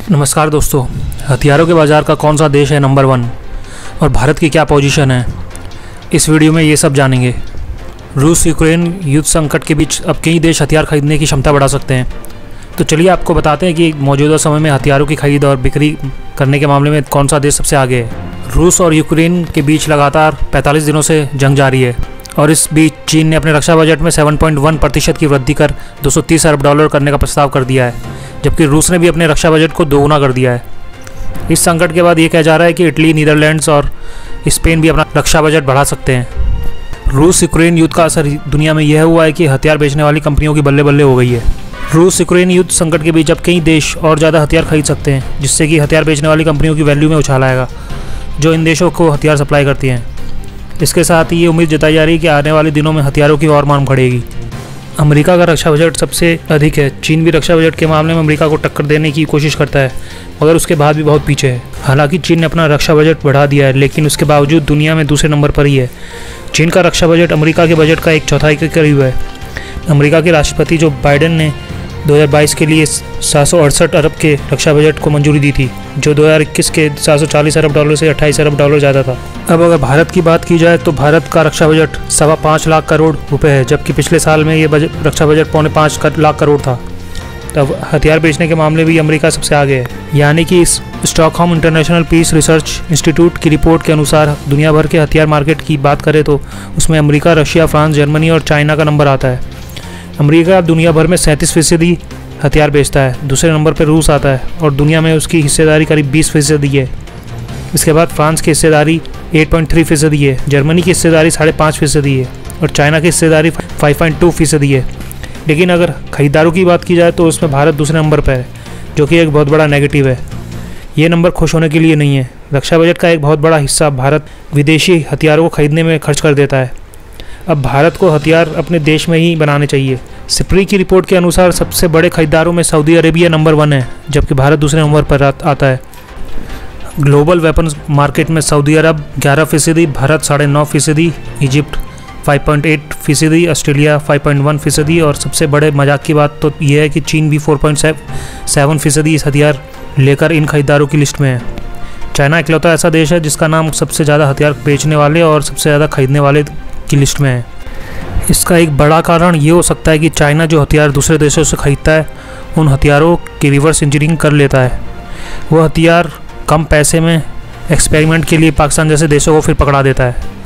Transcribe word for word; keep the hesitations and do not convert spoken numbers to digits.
नमस्कार दोस्तों, हथियारों के बाज़ार का कौन सा देश है नंबर वन और भारत की क्या पोजीशन है, इस वीडियो में ये सब जानेंगे। रूस यूक्रेन युद्ध संकट के बीच अब कई देश हथियार खरीदने की क्षमता बढ़ा सकते हैं। तो चलिए आपको बताते हैं कि मौजूदा समय में हथियारों की खरीद और बिक्री करने के मामले में कौन सा देश सबसे आगे है। रूस और यूक्रेन के बीच लगातार पैंतालीस दिनों से जंग जारी है और इस बीच चीन ने अपने रक्षा बजट में सात पॉइंट एक प्रतिशत की वृद्धि कर दो सौ तीस अरब डॉलर करने का प्रस्ताव कर दिया है, जबकि रूस ने भी अपने रक्षा बजट को दोगुना कर दिया है। इस संकट के बाद ये कहा जा रहा है कि इटली, नीदरलैंड्स और स्पेन भी अपना रक्षा बजट बढ़ा सकते हैं। रूस यूक्रेन युद्ध का असर दुनिया में यह हुआ है कि हथियार बेचने वाली कंपनियों की बल्ले बल्ले हो गई है। रूस यूक्रेन युद्ध संकट के बीच अब कई देश और ज़्यादा हथियार खरीद सकते हैं, जिससे कि हथियार बेचने वाली कंपनियों की वैल्यू में उछाल आएगा, जो इन देशों को हथियार सप्लाई करती हैं। इसके साथ ही ये उम्मीद जताई जा रही है कि आने वाले दिनों में हथियारों की और मांग बढ़ेगी। अमेरिका का रक्षा बजट सबसे अधिक है। चीन भी रक्षा बजट के मामले में अमेरिका को टक्कर देने की कोशिश करता है, मगर उसके बाद भी बहुत पीछे है। हालांकि चीन ने अपना रक्षा बजट बढ़ा दिया है, लेकिन उसके बावजूद दुनिया में दूसरे नंबर पर ही है। चीन का रक्षा बजट अमेरिका के बजट का एक चौथाई के करीब है। अमेरिका के राष्ट्रपति जो बाइडेन ने दो हज़ार बाईस के लिए सात सौ अड़सठ अरब के रक्षा बजट को मंजूरी दी थी, जो दो हज़ार इक्कीस के सात सौ चालीस अरब डॉलर से अट्ठाईस अरब डॉलर ज़्यादा था। अब अगर भारत की बात की जाए तो भारत का रक्षा बजट सवा पाँच लाख करोड़ रुपए है, जबकि पिछले साल में ये बजट रक्षा बजट पौने पाँच लाख करोड़ था। तब हथियार बेचने के मामले भी अमेरिका सबसे आगे है। यानी कि इस Stockholm International Peace Research Institute की रिपोर्ट के अनुसार दुनिया भर के हथियार मार्केट की बात करें तो उसमें अमेरिका, रशिया, फ्रांस, जर्मनी और चाइना का नंबर आता है। अमेरिका दुनिया भर में सैंतीस फीसदी हथियार बेचता है। दूसरे नंबर पर रूस आता है और दुनिया में उसकी हिस्सेदारी करीब बीस फीसदी है। इसके बाद फ्रांस की हिस्सेदारी आठ पॉइंट तीन फीसदी है, जर्मनी की हिस्सेदारी साढ़े पाँच फीसदी है और चाइना की हिस्सेदारी पाँच पॉइंट दो फीसदी है। लेकिन अगर खरीदारों की बात की जाए तो उसमें भारत दूसरे नंबर पर है, जो कि एक बहुत बड़ा नेगेटिव है। ये नंबर खुश होने के लिए नहीं है। रक्षा बजट का एक बहुत बड़ा हिस्सा भारत विदेशी हथियारों को खरीदने में खर्च कर देता है। अब भारत को हथियार अपने देश में ही बनाने चाहिए। सिप्री की रिपोर्ट के अनुसार सबसे बड़े खरीदारों में सऊदी अरेबिया नंबर वन है, जबकि भारत दूसरे नंबर पर आता है। ग्लोबल वेपन्स मार्केट में सऊदी अरब ग्यारह फीसदी, भारत साढ़े नौ फीसदी, इजिप्ट पाँच पॉइंट आठ फीसदी, ऑस्ट्रेलिया पाँच पॉइंट एक फीसदी और सबसे बड़े मजाक की बात तो यह है कि चीन भी चार पॉइंट सात फीसदी इस हथियार लेकर इन खरीदारों की लिस्ट में है। चाइना इकलौता ऐसा देश है जिसका नाम सबसे ज़्यादा हथियार बेचने वाले और सबसे ज़्यादा खरीदने वाले की लिस्ट में है। इसका एक बड़ा कारण ये हो सकता है कि चाइना जो हथियार दूसरे देशों से खरीदता है, उन हथियारों की रिवर्स इंजीनियरिंग कर लेता है। वो हथियार कम पैसे में एक्सपेरिमेंट के लिए पाकिस्तान जैसे देशों को फिर पकड़ा देता है।